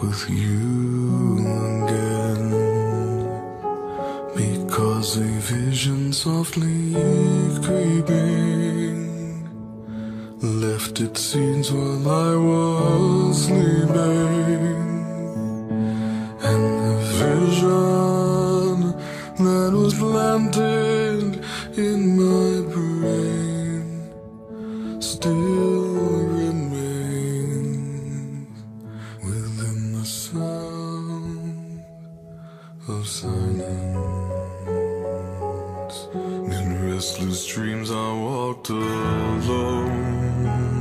with you again, because a vision softly creeping left its scenes while I was sleeping, and the vision that was planted in my brain still remains within the sound of silence. In restless dreams I walked alone,